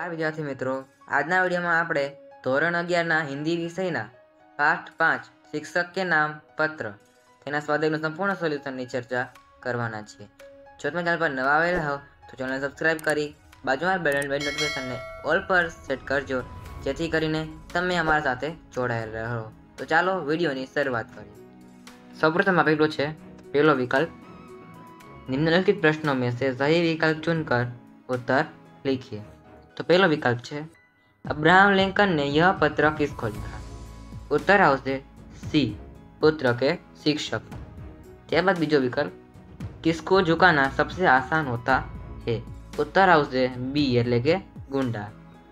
नमस्कार विद्यार्थी मित्रों, આજના વિડીયોમાં આપણે ધોરણ 11ના હિન્દી વિષયના પાઠ 5 શિક્ષક કે નામ પત્ર તેના સ્વાધ્યાયનું સંપૂર્ણ સોલ્યુશનની ચર્ચા કરવાના છીએ। જો તમે ચેનલ પર નવા આવેલા હો તો ચેનલને સબસ્ક્રાઇબ કરી બાજુમાં બેલ નોટિફિકેશનને ઓલ પર સેટ કરજો, જેથી કરીને તમે અમારા સાથે જોડાયેલા રહો। તો ચાલો વિડીયોની શરૂઆત કરીએ। સૌપ્રથમ આપેલું છે पहलो विकल्प, निम्नलिखित प्रश्नों में से सही विकल्प चुनकर उत्तर लिखिए। तो पहला विकल्प है अब्राहम लिंकन ने यह पत्र किसको लिखा। उत्तर आवशे सी, पुत्र के शिक्षक। त्यारबाद बीजो विकल्प, किसको झुकाना सबसे आसान होता है। उत्तर आवशे बी एटले के गुंडा।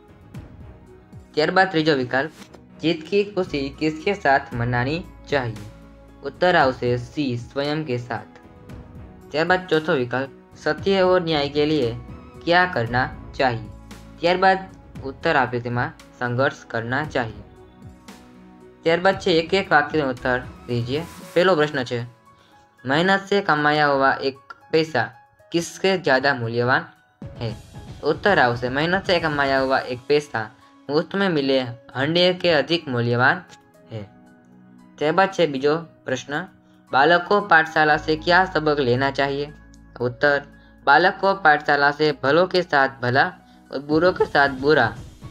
त्यारबाद त्रीजो विकल्प, जीत की खुशी किसके साथ मनानी चाहिए। उत्तर आवशे सी, स्वयं के साथ। त्यारबाद चौथो विकल्प, सत्य और न्याय के लिए क्या करना चाहिए। त्यारबाद उत्तर आपे तेमां संघर्ष करना चाहिए। त्यारबाद छे एक एक वाक्य में उत्तर दीजिए। पहलो प्रश्न है, मेहनत से कमाया हुआ एक पैसा किसके ज्यादा मूल्यवान है। उत्तर आवशे मेहनत से कमाया हुआ एक पैसा मुफ्त में मिले हंडे के अधिक मूल्यवान है। त्यारबाद छे बीजो प्रश्न, बालक को पाठशाला से क्या सबक लेना चाहिए। उत्तर, बालक को पाठशाला से भलों के साथ भला और बुरों के साथ बुरा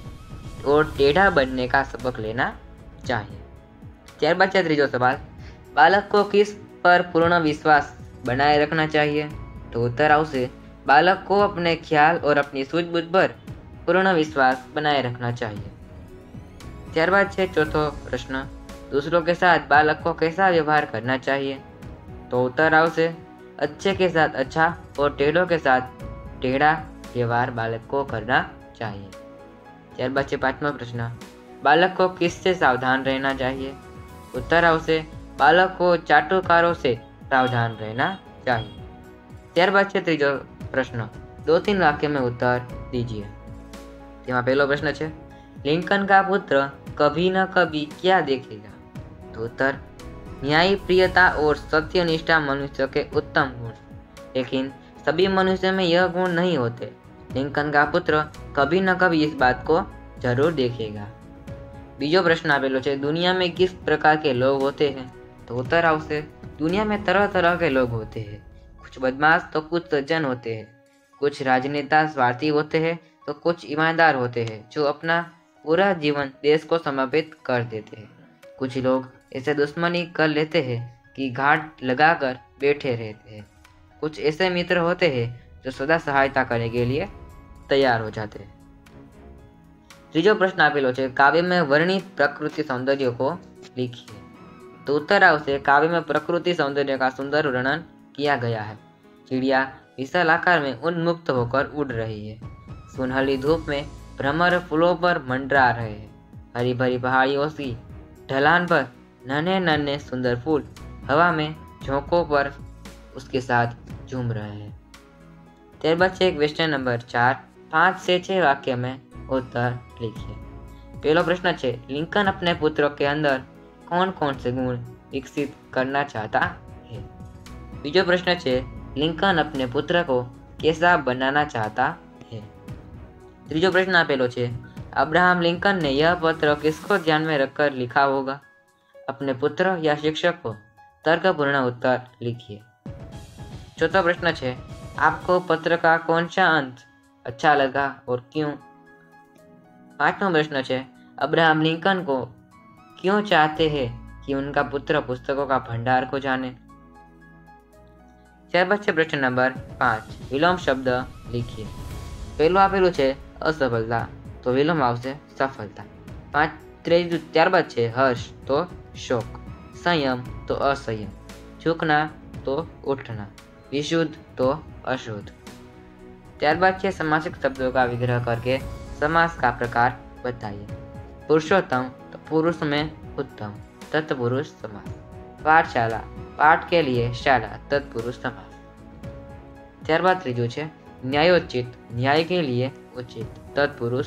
और टेढ़ा बनने का सबक लेना चाहिए। त्यारबाद है तीजो सवाल, बालक को किस पर पूर्ण विश्वास बनाए रखना चाहिए। तो उत्तर आवशे बालक को अपने ख्याल और अपनी सूझबूझ पर पूर्ण विश्वास बनाए रखना चाहिए। त्यारबाद है चौथो प्रश्न, दूसरों के साथ बालक को कैसा व्यवहार करना चाहिए। तो उत्तर आवशे अच्छे के साथ अच्छा और टेढ़ों के साथ टेढ़ा व्यवहार बालक को करना चाहिए। त्यारबाद छे पांचमो प्रश्न, बालक को किससे सावधान रहना चाहिए। उत्तर आवशे बालक को चाटुकारों से सावधान रहना चाहिए। त्यारबाद छे तीजो प्रश्न, 2-3 वाक्य में उत्तर दीजिए। तेमां पहलो प्रश्न है, लिंकन का पुत्र कभी न कभी क्या देखेगा। तो उत्तर, न्याय, प्रियता और सत्यनिष्ठा मनुष्य के उत्तम गुण, लेकिन सभी मनुष्य में यह गुण नहीं होते। लिंकन का पुत्र कभी न कभी इस बात को जरूर देखेगा। बीजो प्रश्न आपेलो है, दुनिया में किस प्रकार के लोग होते हैं। तो उत्तर आवशे दुनिया में तरह तरह के लोग होते हैं। कुछ बदमाश तो कुछ सज्जन होते हैं। कुछ राजनेता स्वार्थी होते हैं तो कुछ ईमानदार होते हैं जो अपना पूरा जीवन देश को समर्पित कर देते हैं। कुछ लोग ऐसे दुश्मनी कर लेते हैं कि घाट लगाकर बैठे रहते हैं। कुछ ऐसे मित्र होते हैं जो सदा सहायता करने के लिए तैयार हो जाते हैं। तीजो प्रश्न आपेलो है, काव्य में वर्णित प्रकृति सौंदर्य को लिखिए। तो उत्तर आवशे काव्य में प्रकृति सौंदर्य का सुंदर वर्णन किया गया है। चिड़िया विशाल आकार में उन्मुक्त होकर उड़ रही है। सुनहली धूप में भ्रमर फूलों पर मंडरा रहे हैं। हरी भरी पहाड़ियों की ढलान पर नन्हे नन्हे सुंदर फूल हवा में झोंकों पर उसके साथ झूम रहे हैं। त्यारबाद है क्वेश्चन नंबर 4, 5 से 6 वाक्य में उत्तर लिखिए। पहला प्रश्न है, लिंकन अपने पुत्र के अंदर कौन कौन से गुण विकसित करना चाहता है। बीजो प्रश्न है, लिंकन अपने पुत्र को कैसा बनाना चाहता है। तीजो प्रश्न आपेलो है, अब्राहम लिंकन ने यह पत्र किसको ध्यान में रखकर लिखा होगा। अपने पुत्र या शिक्षक को। तर्कपूर्ण उत्तर लिखिए। चौथा प्रश्न है, आपको पत्र का कौन सा अंत अच्छा लगा और क्यों। पांचवा प्रश्न है, अब्राहम लिंकन को क्यों चाहते हैं कि उनका पुत्र पुस्तकों का भंडार को जाने। त्यारबाद है प्रश्न नंबर 5, विलोम शब्द लिखिए। पहलो आपेलू है असफलता, तो विलोम आवशे सफलता। त्यारबाद है हर्ष तो शोक, संयम तो असंयम, झुकना तो उठना, विशुद्ध तो अशुद्ध। त्यारबाद है समासिक शब्दों का विग्रह करके समास का प्रकार बताइए। पुरुषोत्तम तो पुरुष में उत्तम, तत्पुरुष समास। पाठशाला, पाठ के लिए शाला, तत्पुरुष समास। त्यारबाद तीजो है न्यायोचित, न्याय के लिए उचित, तत्पुरुष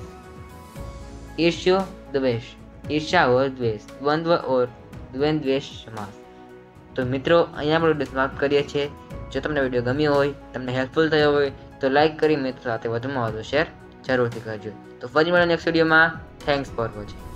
समास। ईर्ष्यो द्वेष, ईर्ष्या और द्वेष, द्वंद्व और द्वंद्वेष समास। तो मित्रों, अहीं આપણે વિડિયો સમાપ્ત કરીએ છીએ। જો તમને વિડિયો ગમ્યો હોય, તમને હેલ્પફુલ થયો હોય તો લાઈક કરી મિત્રો સાથે વધુમાં વધુ શેર જરૂરથી કરજો. તો ફરી મળે નેક્સ્ટ વિડીયોમાં. Thanks for watching.